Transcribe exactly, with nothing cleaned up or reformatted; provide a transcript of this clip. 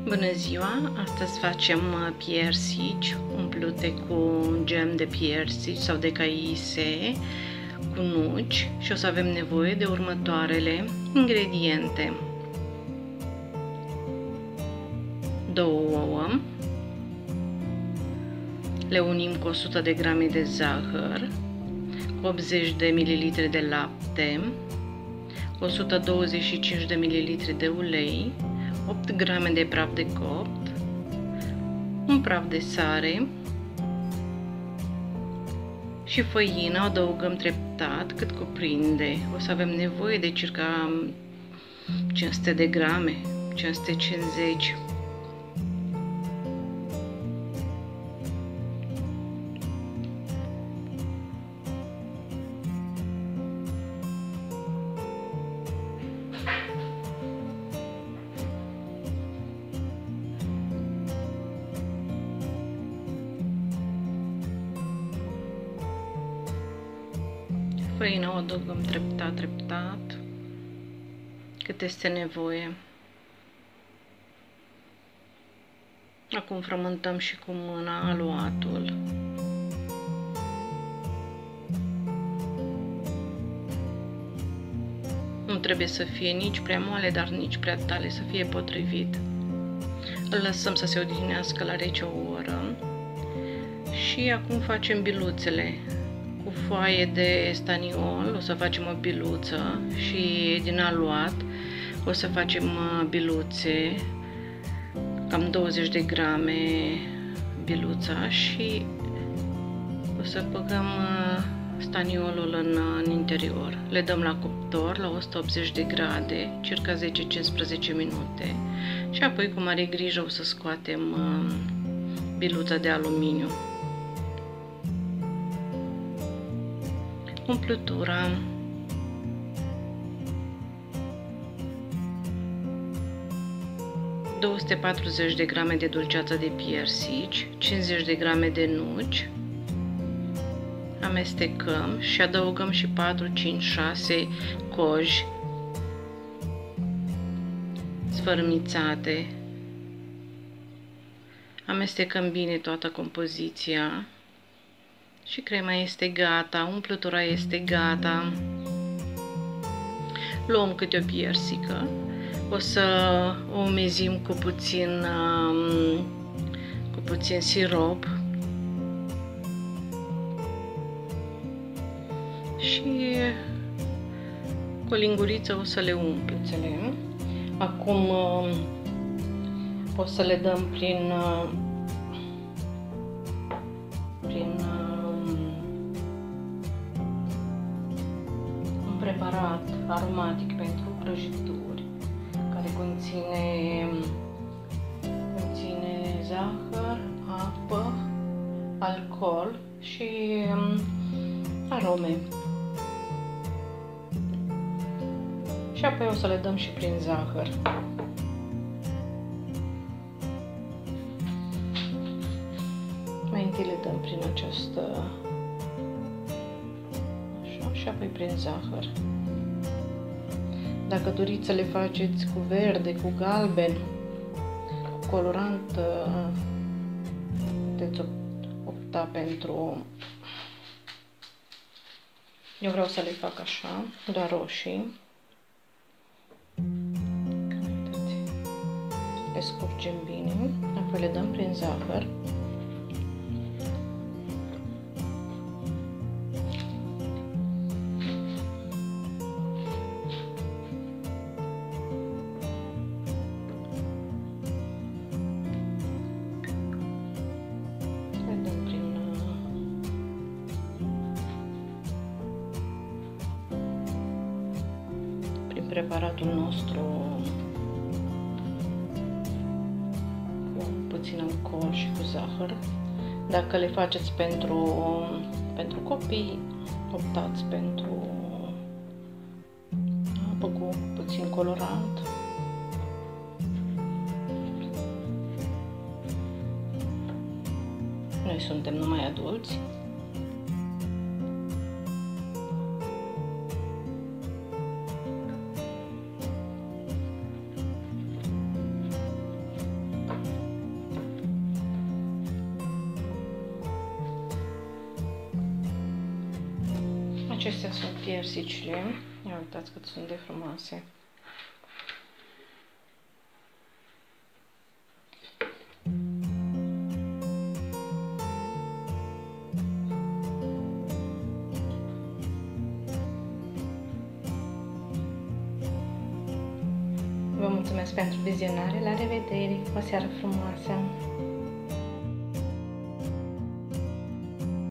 Bună ziua! Astăzi facem piersici umplute cu gem de piersici sau de caise cu nuci și o să avem nevoie de următoarele ingrediente: două ouă, le unim cu o sută de grame de zahăr, optzeci de mililitri de lapte, o sută douăzeci și cinci de mililitri de ulei, opt grame de praf de copt, un praf de sare și făină. O adăugăm treptat cât cuprinde. O să avem nevoie de circa cinci sute de grame, cinci sute cincizeci. Făina o adăugăm treptat, treptat, cât este nevoie. Acum frământăm și cu mâna aluatul. Nu trebuie să fie nici prea moale, dar nici prea tare, să fie potrivit. Îl lăsăm să se odihnească la rece o oră. Și acum facem biluțele. Cu foaie de staniol o să facem o biluță și din aluat o să facem biluțe, cam douăzeci de grame biluța, și o să băgăm staniolul în, în interior. Le dăm la cuptor la o sută optzeci de grade, circa zece cincisprezece minute, și apoi cu mare grijă o să scoatem biluța de aluminiu. Umplutura: două sute patruzeci de grame de dulceață de piersici, cincizeci de grame de nuci. Amestecăm și adăugăm și patru, cinci, șase coji sfărâmițate. Amestecăm bine toată compoziția. Și crema este gata, umplutura este gata. Luăm câte o piersică, o să o umezim cu puțin, cu puțin sirop și cu o linguriță o să le umpluțele. Acum o să le dăm prin prin preparat aromatic pentru prăjituri, care conține, conține zahăr, apă, alcool și arome. Și apoi o să le dăm și prin zahăr. Mai întâi le dăm prin această, și apoi prin zahăr. Dacă doriți să le faceți cu verde, cu galben, cu colorant, puteți opta pentru... Eu vreau să le fac așa, doar roșii. Le scurgem bine, apoi le dăm prin zahăr. Preparatul nostru cu puțin alcool și cu zahăr. Dacă le faceți pentru, pentru copii, optați pentru apă cu puțin colorant. Noi suntem numai adulți. Acestea sunt piersicile. Ia uitați cât sunt de frumoase. Vă mulțumesc pentru vizionare, la revedere, o seară frumoasă!